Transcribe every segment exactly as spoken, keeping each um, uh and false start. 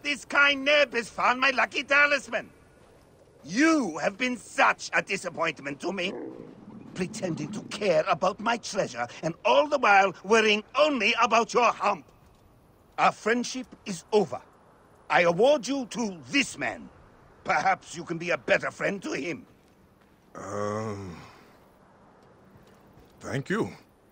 This kind neb has found my lucky talisman. You have been such a disappointment to me. Pretending to care about my treasure, and all the while worrying only about your hump. Our friendship is over. I award you to this man. Perhaps you can be a better friend to him. Um... Thank you.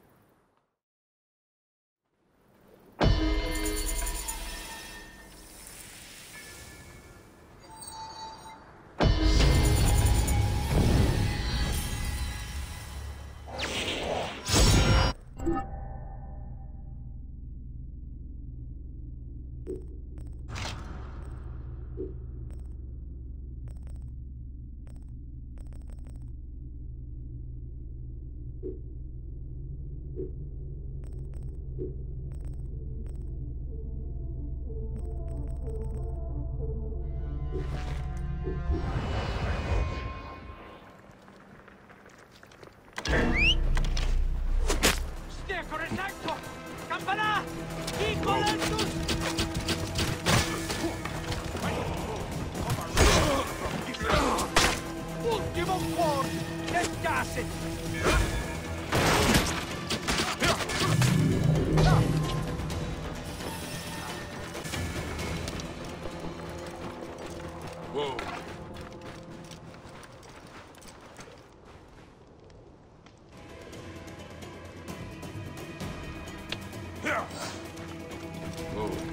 Whoa. Whoa.